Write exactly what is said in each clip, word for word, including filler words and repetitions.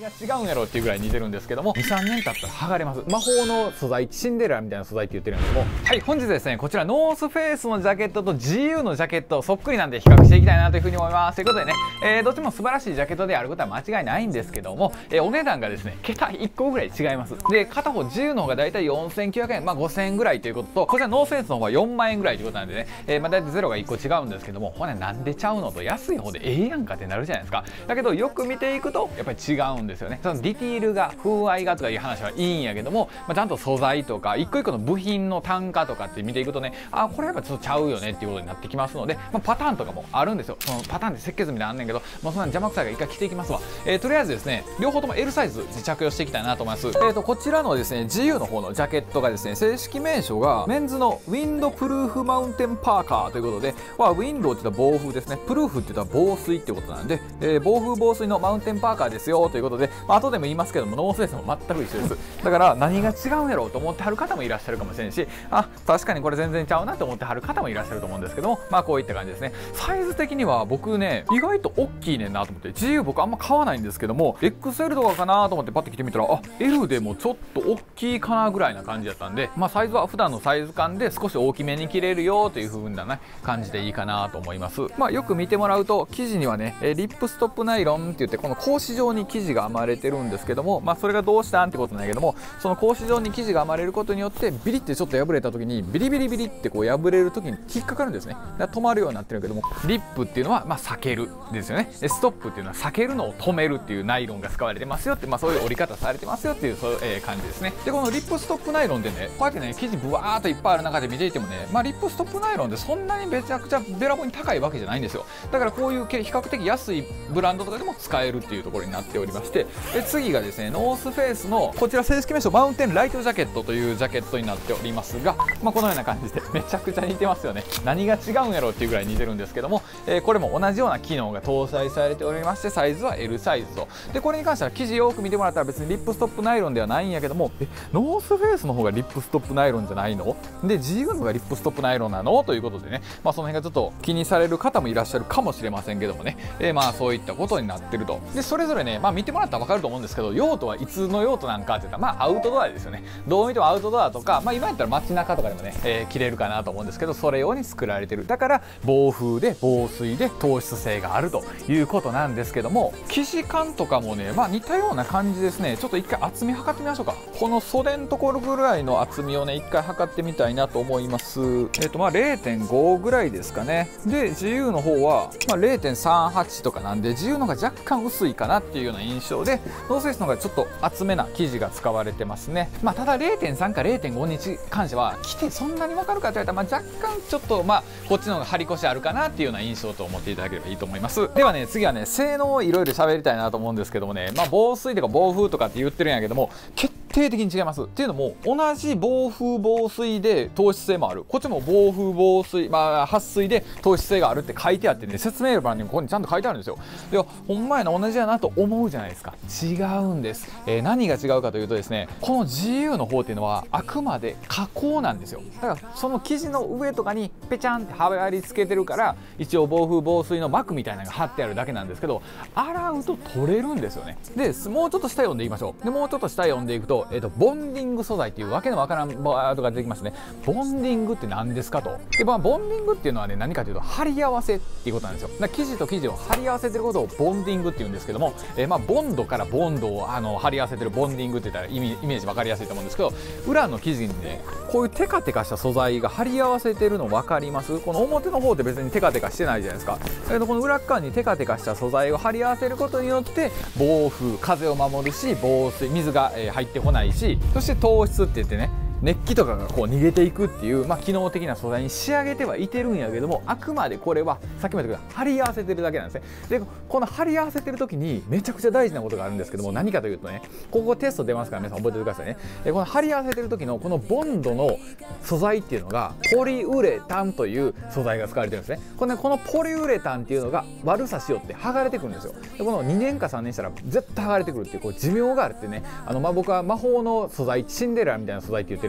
が違うんやろっていうぐらい似てるんですけども、にさんねん経ったら剥がれます。魔法の素材、シンデレラみたいな素材って言ってるんですけども、はい、本日ですね、こちらノースフェイスのジャケットと ジーユー のジャケットそっくりなんで比較していきたいなというふうに思います。ということでね、えー、どっちも素晴らしいジャケットであることは間違いないんですけども、えー、お値段がですね、桁いっこぐらい違います。で、片方 ジーユー の方がだいたいよんせんきゅうひゃくえん、まあごせんえんぐらいということと、こちらノースフェイスの方はよんまんえんぐらいということなんでね、えー、まあだいたいゼロがいっこ違うんですけども、ほらなんでちゃうのと、安い方でええやんかってなるじゃないですか。だけどよく見ていくとやっぱり違うんですよね。そのディティールが風合いがとかいう話はいいんやけども、まあ、ちゃんと素材とか一個一個の部品の単価とかって見ていくとね、あこれやっぱちょっとちゃうよねっていうことになってきますので、まあ、パターンとかもあるんですよ。そのパターンで設計図みたいなのあんねんけど、もうそんな邪魔くさいから一回着ていきますわ。えー、とりあえずですね、両方とも エル サイズで着用していきたいなと思います。えーとこちらのですね ジーユー の方のジャケットがですね、正式名称がメンズのウィンドプルーフマウンテンパーカーということで、まあ、ウィンドウって言ったら暴風ですね、プルーフって言ったら防水ってことなんで、えー、暴風防水のマウンテンパーカーですよということで、まあ、後でも言いますけども、ノースフェイスも全く一緒です。だから何が違うんやろうと思ってはる方もいらっしゃるかもしれんし、あ確かにこれ全然ちゃうなと思ってはる方もいらっしゃると思うんですけども、まあこういった感じですね。サイズ的には僕ね、意外と大きいねんなと思って、 ジーユー 僕あんま買わないんですけども エックスエル とかかなと思ってパッて着てみたら、あ エル でもちょっと大きいかなぐらいな感じだったんで、まあサイズは普段のサイズ感で少し大きめに着れるよという風なね感じでいいかなと思います。まあよく見てもらうと生地にはね、リップストップナイロンって言ってこの格子状に生地が編まれてるんですけども、まあそれがどうしたんってことなんやけども、その格子状に生地が編まれることによってビリってちょっと破れた時にビリビリビリってこう破れる時に引っかかるんですね。だから止まるようになってるけども、リップっていうのはまあ避けるですよね。ストップっていうのは避けるのを止めるっていうナイロンが使われてますよって、まあそういう折り方されてますよっていうそういう、えー、感じですね。でこのリップストップナイロンでね、こうやってね生地ブワーっといっぱいある中で見ていてもね、まあリップストップナイロンでそんなにめちゃくちゃべらぼうに高いわけじゃないんですよ。だからこういう比較的安いブランドとかでも使えるっていうところになっておりまして、で次がですねノースフェイスのこちら正式名称マウンテンライトジャケットというジャケットになっておりますが、まあ、このような感じでめちゃくちゃ似てますよね。何が違うんやろうっていうぐらい似てるんですけども、えー、これも同じような機能が搭載されておりまして、サイズは エル サイズと。でこれに関しては生地よく見てもらったら別にリップストップナイロンではないんやけども、えノースフェイスの方がリップストップナイロンじゃないので ジーユー の方がリップストップナイロンなのということでね、まあ、その辺がちょっと気にされる方もいらっしゃるかもしれませんけどもね、えー、まあそういったことになってると。でそれぞれね、まあ、見てもらったら分かると思うんですけど、用途はいつの用途なんかっていったらまあアウトドアですよね。どう見てもアウトドアとか、まあ、今やったら街中とかでもね、えー、着れるかなと思うんですけど、それ用に作られてる。だから防風で防水で透湿性があるということなんですけども、生地感とかもね、まあ、似たような感じですね。ちょっと一回厚み測ってみましょうか。この袖のところぐらいの厚みをね一回測ってみたいなと思います。えっとまあ れいてんご ぐらいですかね。で ジーユー の方は、まあ、れいてんさんはち とかなんで ジーユー の方が若干薄いかなっていうような印象で、ノースフェイスの方がちょっと厚めな生地が使われてますね。まあ、ただ れいてんさん か れいてんご に関しては着てそんなに分かるかと言われたら、まあ、若干ちょっとまあこっちの方が張り腰あるかなっていうような印象と思っていただければいいと思います。ではね次はね性能をいろいろ喋りたいなと思うんですけどもね、まあ、防水とか防風とかって言ってるんやけども決定的に違います。っていうのも同じ防風防水で透湿性もある、こっちも防風防水、まあ、撥水で透湿性があるって書いてあってね、説明欄にここにちゃんと書いてあるんですよ。でほんまやな同じやなと思うじゃないですか。違うんです、えー、何が違うかというとですね、この ジーユー の方っていうのはあくまで加工なんですよ。だからその生地の上とかにペチャンって貼り付けてるから一応防風防水の膜みたいなのが貼ってあるだけなんですけど、洗うと取れるんですよね。でもうちょっと下読んでいきましょう。でもうちょっと下読んでいくと、えーと、ボンディング素材っていうわけのわからんワードが出てきますね。ボンディングって何ですかと。で、まあ、ボンディングっていうのはね何かというと貼り合わせっていうことなんですよ。だから生地と生地を貼り合わせてることをボンディングっていうんですけども、えー、まあボンドからボンドをあの貼り合わせてるボンディングって言ったらイメイメージ分かりやすいと思うんですけど、裏の生地にねこういうテカテカした素材が貼り合わせてるの分かります？この表の方って別にテカテカしてないじゃないですか。だけどこの裏側にテカテカした素材を貼り合わせることによって防風、風を守るし、防水、水が入ってこないし、そして透湿って言ってね熱気とかがこう逃げていくっていう、まあ、機能的な素材に仕上げてはいてるんやけども、あくまでこれはさっきも言ったけど貼り合わせてるだけなんですね。でこの貼り合わせてる時にめちゃくちゃ大事なことがあるんですけども、何かというとね、ここテスト出ますから皆さん覚えておいてくださいね。でこの貼り合わせてる時のこのボンドの素材っていうのがポリウレタンという素材が使われてるんですね。この、ね、このポリウレタンっていうのが悪さしよって剥がれてくるんですよ。でこのにねんかさんねんしたら絶対剥がれてくるっていうこう寿命があるってね、あの、まあ、僕は魔法の素材シンデレラみたいな素材って言ってるん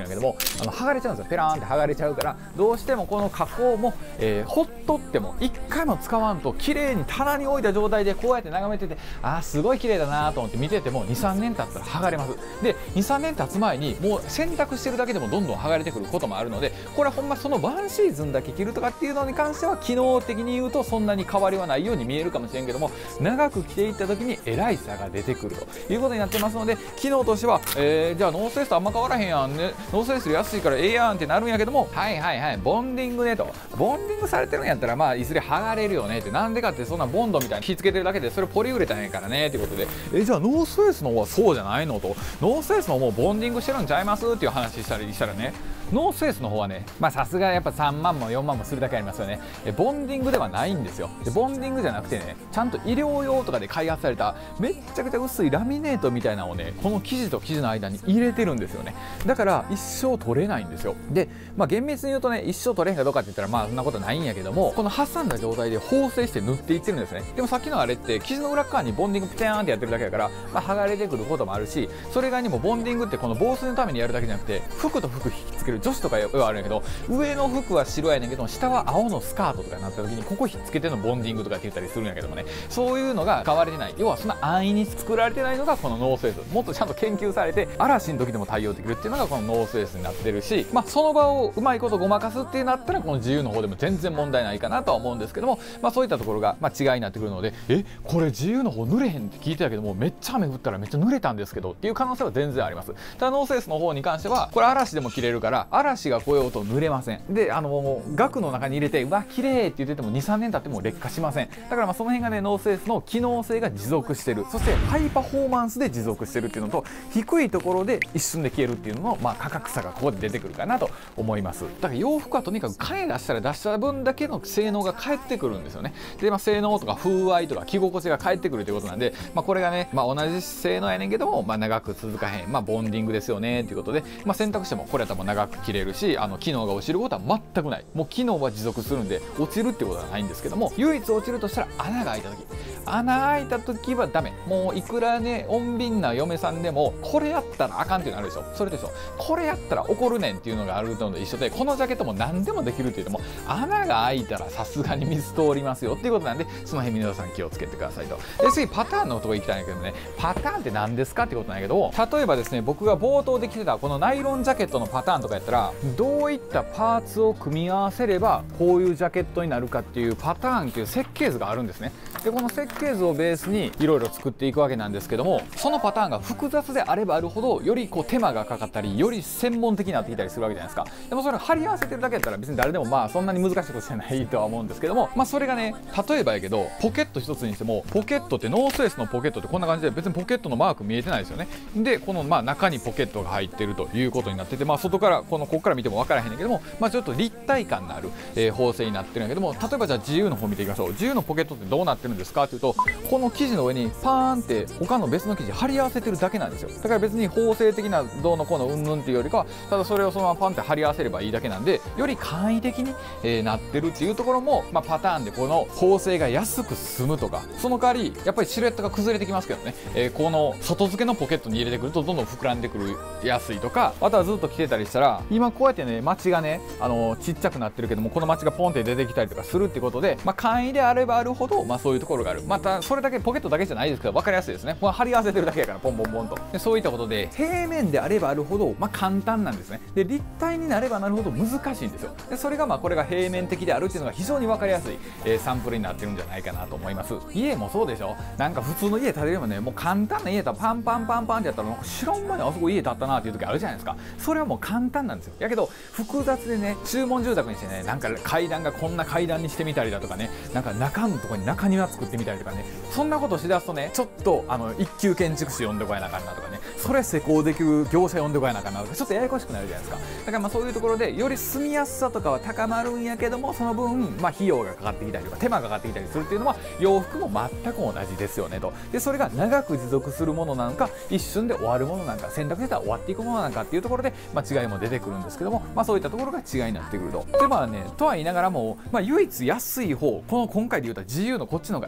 やけども、あの剥がれちゃうんですよ。ペラーンって剥がれちゃうから、どうしてもこの加工も、えー、ほっとってもいっかいも使わんと綺麗に棚に置いた状態でこうやって眺めてて、あーすごい綺麗だなと思って見ててもにさんねん経ったら剥がれます。でにさんねん経つ前にもう洗濯してるだけでもどんどん剥がれてくることもあるので、これはほんまそのワンシーズンだけ着るとかっていうのに関しては機能的に言うとそんなに変わりはないように見えるかもしれんけども、長く着ていった時にえらい差が出てくるということになってますので、機能としては、えー、じゃあノースフェイスとあんま変わらへんやんね、ノースフェイスより安いからええやんってなるんやけども、はいはいはい、ボンディングねと、ボンディングされてるんやったらまあいずれ剥がれるよねって、なんでかってそんなボンドみたいに火つけてるだけでそれポリウレタンやからねっていうことで、えじゃあノースフェイスの方はそうじゃないのと、ノースフェイスの方もボンディングしてるんちゃいますっていう話したりしたらね、ノースフェイスの方はね、まあさすがやっぱさんまんもよんまんもするだけありますよね。えボンディングではないんですよ。でボンディングじゃなくてね、ちゃんと医療用とかで開発されためっちゃくちゃ薄いラミネートみたいなのをね、この生地と生地の間に入れてるんですよね。だから一生取れないんですよ。で、まあ、厳密に言うとね、一生取れへんかどうかって言ったらまあそんなことないんやけども、この挟んだ状態で縫製して塗っていってるんですね。でもさっきのあれって生地の裏側にボンディングピチャーンってやってるだけだから、まあ、剥がれてくることもあるし、それ以外にもボンディングってこの防水のためにやるだけじゃなくて、服と服引きつける女子とかはあるんやけど、上の服は白やねんけど下は青のスカートとかになった時にここひっつけてのボンディングとかって言ったりするんやけどもね、そういうのが使われてない、要はそんな安易に作られてないのがこのノースフェイス。もっとちゃんと研究されて嵐の時でも対応できるっていうのがこのノースフェイスになってるし、まあ、その場をうまいことごまかすってなったらこの自由の方でも全然問題ないかなとは思うんですけども、まあ、そういったところがまあ違いになってくるので、えこれ自由の方濡れへんって聞いてたけどもめっちゃ雨降ったらめっちゃ濡れたんですけどっていう可能性は全然あります。ただノースフェイスの方に関してはこれ嵐でも着れるから嵐が来ようと濡れません。であの額の中に入れてうわ綺麗って言っててもにさんねん経っても劣化しません。だからまあその辺がねノースフェイスの機能性が持続してる、そしてハイパフォーマンスで持続してるっていうのと、低いところで一瞬で消えるっていうのの、まあ、価格差がここで出てくるかなと思います。だから洋服はとにかく金出したら出した分だけの性能が返ってくるんですよね。で、まあ、性能とか風合いとか着心地が返ってくるということなんで、まあ、これがね、まあ、同じ性能やねんけども、まあ、長く続かへん、まあ、ボンディングですよねということで、まあ、選択してもこれやったら長く着れるし、あの機能が落ちることは全くない。もう機能は持続するんで落ちるってことはないんですけども、唯一落ちるとしたら穴が開いた時、穴開いた時はダメ。もういくらね穏便な嫁さんでもこれやったらあかんっていうのあるでしょ。それでしょ、これやったら怒るねんっていうのがあるのと一緒で、このジャケットも何でもできるって言っても穴が開いたらさすがに水通りますよっていうことなんで、その辺皆さん気をつけてくださいと。で次パターンのところ行きたいんだけどね、パターンって何ですかってことなんやけど、例えばですね僕が冒頭で着てたこのナイロンジャケットのパターンとかやったらどういったパーツを組み合わせればこういうジャケットになるかっていうパターンっていう設計図があるんですね。でこの設計図をベースにいろいろ作っていくわけなんですけども、そのパターンが複雑であればあるほどよりこう手間がかかったりより専門的になってきたりするわけじゃないですか。でもそれを貼り合わせてるだけだったら別に誰でもまあそんなに難しいことじゃないとは思うんですけども、まあそれがね例えばやけどポケット一つにしても、ポケットってノースフェイスのポケットってこんな感じで別にポケットのマーク見えてないですよね。でこのまあ中にポケットが入ってるということになってて、まあ外からこのここから見ても分からへんねんけども、まあちょっと立体感のある、えー、縫製になってるんやけども、例えばじゃあ自由の方見ていきましょう。自由のポケットってどうなってるんですかっていうと、この生地の上にパーンって他の別の生地貼り合わせてるだけなんですよ。だから別に縫製的などうのこうのうんぬんっていうよりかは、ただそれをそのままパンって貼り合わせればいいだけなんで、より簡易的に、えー、なってるっていうところも、まあ、パターンでこの縫製が安く済むとか、その代わりやっぱりシルエットが崩れてきますけどね、えー、この外付けのポケットに入れてくるとどんどん膨らんでくる安いとか、あとはずっと着てたりしたら今こうやってねマチがねあのちっちゃくなってるけども、このマチがポンって出てきたりとかするってことで、まあ、簡易であればあるほど、まあ、そういうところがある。またそれだけポケットだけじゃないですけど分かりやすいですね。これ貼り合わせてるだけやからポンポンポンと。でそういったことで平面であればあるほど、まあ、簡単なんですね。で立体になればなるほど難しいんですよ。でそれがまあこれが平面的であるっていうのが非常に分かりやすい、えー、サンプルになってるんじゃないかなと思います。家もそうでしょ。なんか普通の家建てればね、もう簡単な家だったらパンパンパンパンってやったらなんか知らん間にあそこ家建ったなっていう時あるじゃないですか。それはもう簡単なんですよ。やけど複雑でね、注文住宅にしてね、なんか階段がこんな階段にしてみたりだとかね、なんか中のところに中庭作ってみたりとかね、そんなことしだすとね、ちょっとあの一級建築士呼んでこやなあかんなとかね、それ施工できる業者呼んでこやなあかんなとか、ちょっとややこしくなるじゃないですか。だからまあそういうところでより住みやすさとかは高まるんやけども、その分まあ費用がかかってきたりとか手間がかかってきたりするっていうのは洋服も全く同じですよねと。でそれが長く持続するものなのか一瞬で終わるものなんか、選択したら終わっていくものなのかっていうところで、まあ、違いも出てくるんですけども、まあ、そういったところが違いになってくると。でまあね、とは言いながらも、まあ、唯一安い方、この今回で言うと自由のこっちの方がいいなと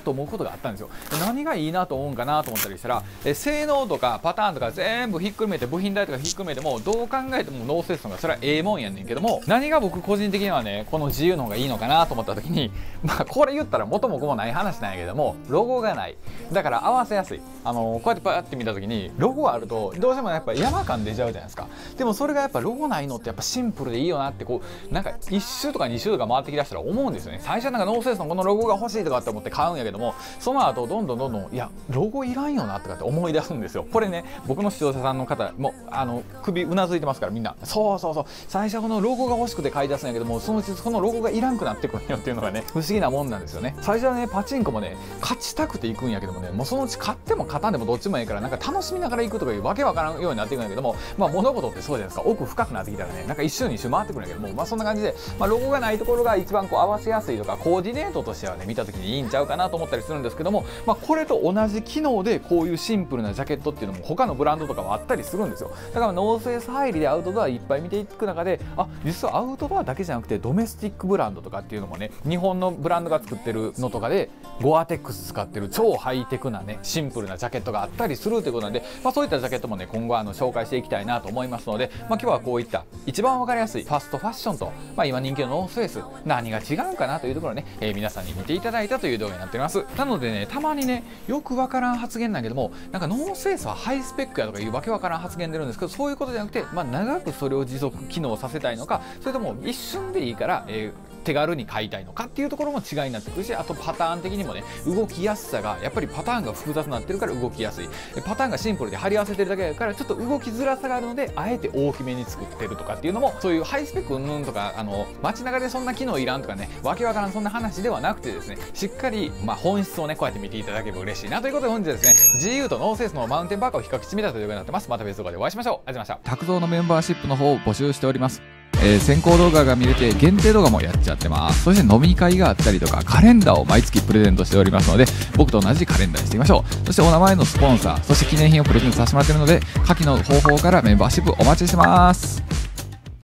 と思うことがあったんですよ。何がいいなと思うんかなと思ったりしたら、え性能とかパターンとか全部ひっくるめて、部品代とかひっくるめてもどう考えてもノースフェイスの方がそれはええもんやねんけども、何が僕個人的にはねこの ジーユー の方がいいのかなと思った時に、まあこれ言ったら元も子もない話なんやけども、ロゴがない。だから合わせやすい。あのこうやってパーって見た時にロゴがあるとどうしてもやっぱ山感出ちゃうじゃないですか。でもそれがやっぱロゴないのってやっぱシンプルでいいよなって、こうなんかいっ周とかに周とか回ってきだしたら思うんですよね。最初はなんかノースフェイスのこのロゴが欲しいとかって思って買うんやけども、その後どんどんどんどんいやロゴいらんよなとかって思い出すんですよ。これね、僕の視聴者さんの方もあの首うなずいてますから、みんなそうそうそう、最初はこのロゴが欲しくて買い出すんやけども、そのうちそのロゴがいらんくなってくるよっていうのがね不思議なもんなんですよね。最初はねパチンコもね勝ちたくて行くんやけどもね、もうそのうち勝っても勝たんでもどっちもええから、なんか楽しみながら行くとかいうわけわからんようになっていくんやけども、まあ物事ってそうじゃないですか。奥深くなってきたらね、なんか一周二周回ってくるんやけども、まあそんな感じで、まあ、ロゴがないところが一番こう合わせやすいとか、コーディネートとしてはね見た時にいいんちゃうかなと思ったりするんですけども、まあこれと同じ機能でこういうシンプルなジャケットっていうのも他のブランドとかはあったりするんですよ。だからノースフェイス入りでアウトドアいっぱい見ていく中で、あ、実はアウトドアだけじゃなくてドメスティックブランドとかっていうのもね、日本のブランドが作ってるのとかでゴアテックス使ってる超ハイテクなねシンプルなジャケットがあったりするということなんで、まあ、そういったジャケットもね今後あの紹介していきたいなと思いますので、まあ、今日はこういった一番分かりやすいファストファッションと、まあ、今人気のノースフェイス何が違うかなというところをね、えー、皆さんに見ていただいたという動画になっております。なのでね、たまにねよくわからん発言なんだけども、なんかノースフェイスはハイスペックやとかいうわけわからん発言出るんですけど、そういうことじゃなくて、まあ、長くそれを持続機能させたいのか、それとも一瞬でいいから、えー手軽に買いたいのかっていうところも違いになってくるし、あとパターン的にもね動きやすさがやっぱりパターンが複雑になってるから動きやすい、パターンがシンプルで貼り合わせてるだけだからちょっと動きづらさがあるので、あえて大きめに作ってるとかっていうのも、そういうハイスペックうんぬんとか、あの街中でそんな機能いらんとかね、わけわからんそんな話ではなくてですね、しっかり、まあ、本質をねこうやって見ていただければ嬉しいなということで、本日はですね ジーユー とノースフェイスのマウンテンパーカーを比較してみたという動画になってます。また別動画でお会いしましょう。ありがとうございました。卓造のメンバーシップの方を募集しております。えー、先行動画が見れて限定動画もやっちゃってます。そして飲み会があったりとかカレンダーを毎月プレゼントしておりますので、僕と同じカレンダーにしていきましょう。そしてお名前のスポンサー、そして記念品をプレゼントさせてもらっているので、下記の方法からメンバーシップお待ちしてます。